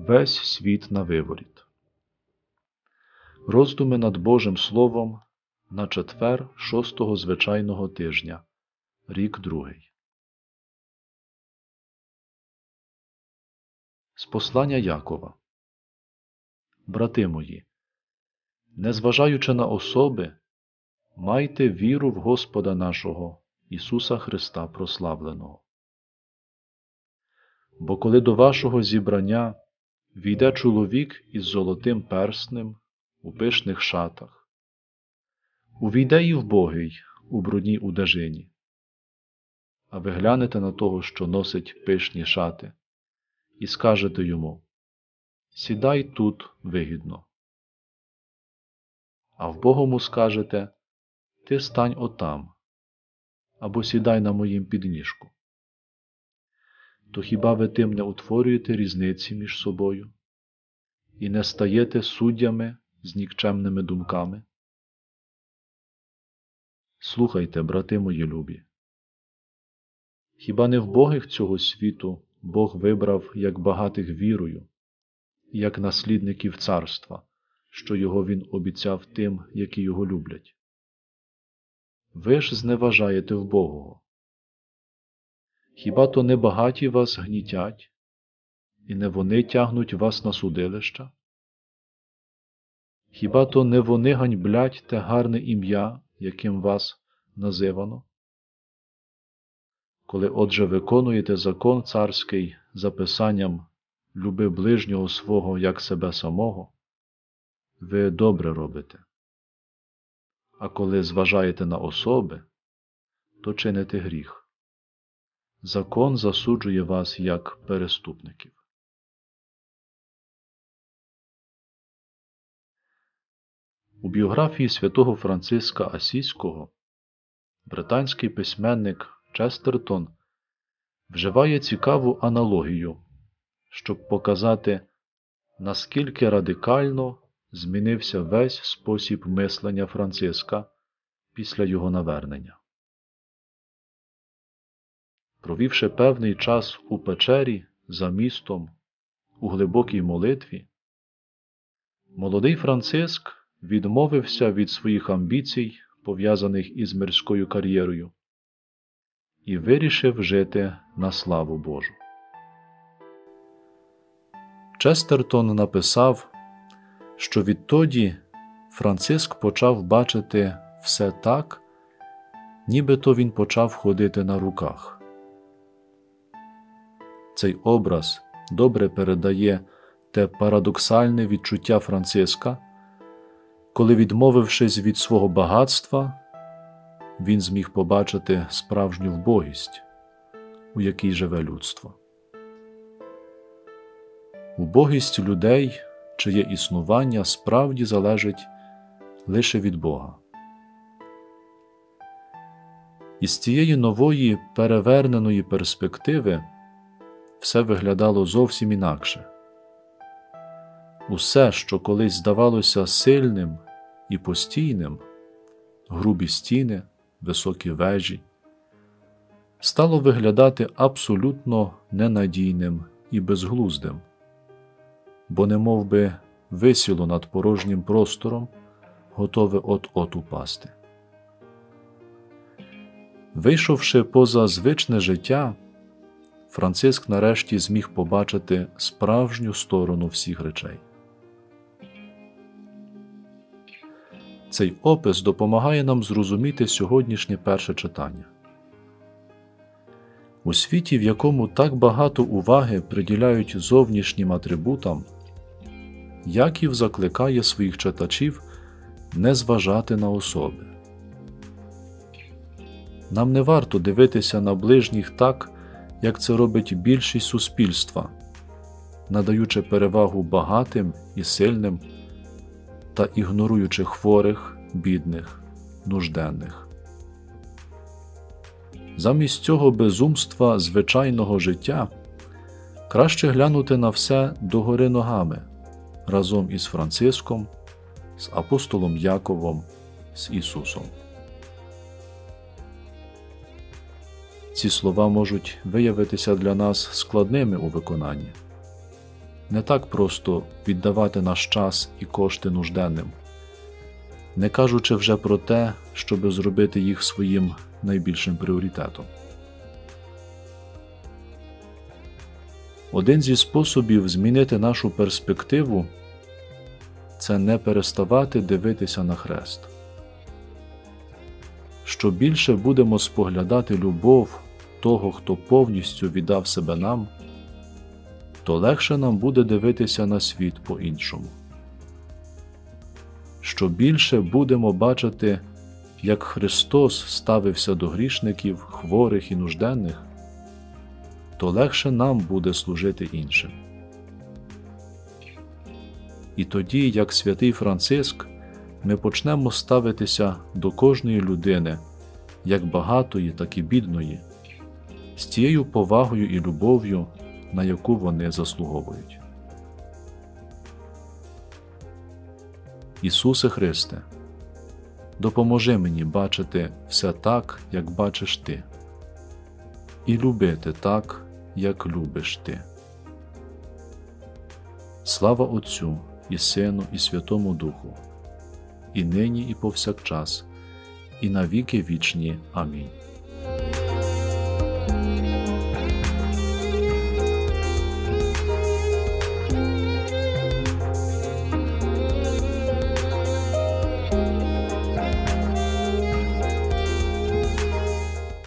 весь світ на виворіт. Роздуми над Божим Словом на четвер 6-го звичайного тижня, рік другий. З послання Якова. Брати мої, незважаючи на особи, майте віру в Господа нашого Ісуса Христа прославленого. Бо коли до вашого зібрання війде чоловік із золотим перснем у пишних шатах, увійде і вбогий у брудній одежині, а ви глянете на того, що носить пишні шати, і скажете йому: «Сідай тут вигідно». А вбогому скажете: «Ти стань отам, або сідай на моїм підніжку». То хіба ви тим не утворюєте різниці між собою і не стаєте суддями з нікчемними думками? Слухайте, брати мої любі. Хіба не вбогих цього світу Бог вибрав як багатих вірою, як наслідників царства, що його Він обіцяв тим, які його люблять? Ви ж зневажаєте вбогого. Хіба то не багаті вас гнітять, і не вони тягнуть вас на судилища? Хіба то не вони ганьблять те гарне ім'я, яким вас називано? Коли отже виконуєте закон царський за писанням «Люби ближнього свого, як себе самого», ви добре робите. А коли зважаєте на особи, то чините гріх. Закон засуджує вас як переступників. У біографії святого Франциска Асійського британський письменник Честертон вживає цікаву аналогію, щоб показати, наскільки радикально змінився весь спосіб мислення Франциска після його навернення. Провівши певний час у печері за містом у глибокій молитві, молодий Франциск відмовився від своїх амбіцій, пов'язаних із мирською кар'єрою, і вирішив жити на славу Божу. Честертон написав, що відтоді Франциск почав бачити все так, нібито він почав ходити на руках. Цей образ добре передає те парадоксальне відчуття Франциска, коли, відмовившись від свого багатства, він зміг побачити справжню вбогість, у якій живе людство. Убогість людей, чиє існування справді залежить лише від Бога. Із цієї нової переверненої перспективи все виглядало зовсім інакше. Усе, що колись здавалося сильним і постійним, грубі стіни, високі вежі, стало виглядати абсолютно ненадійним і безглуздим, бо немов би висіло над порожнім простором, готове от-от упасти. Вийшовши поза звичне життя, Франциск нарешті зміг побачити справжню сторону всіх речей. Цей опис допомагає нам зрозуміти сьогоднішнє перше читання. У світі, в якому так багато уваги приділяють зовнішнім атрибутам, Яків закликає своїх читачів не зважати на особи. Нам не варто дивитися на ближніх так, як це робить більшість суспільства, надаючи перевагу багатим і сильним та ігноруючи хворих, бідних, нужденних. Замість цього безумства звичайного життя краще глянути на все догори ногами разом із Франциском, з апостолом Яковом, з Ісусом. Ці слова можуть виявитися для нас складними у виконанні. не так просто віддавати наш час і кошти нужденним, не кажучи вже про те, щоб зробити їх своїм найбільшим пріоритетом. Один зі способів змінити нашу перспективу – це не переставати дивитися на хрест. Що більше будемо споглядати любов того, хто повністю віддав себе нам, то легше нам буде дивитися на світ по-іншому. Що більше будемо бачити, як Христос ставився до грішників, хворих і нужденних, то легше нам буде служити іншим. І тоді, як святий Франциск, ми почнемо ставитися до кожної людини, як багатої, так і бідної, з тією повагою і любов'ю, на яку вони заслуговують. Ісусе Христе, допоможи мені бачити все так, як бачиш Ти, і любити так, як любиш Ти. Слава Отцю і Сину і Святому Духу, і нині і повсякчас, і на віки вічні. Амінь.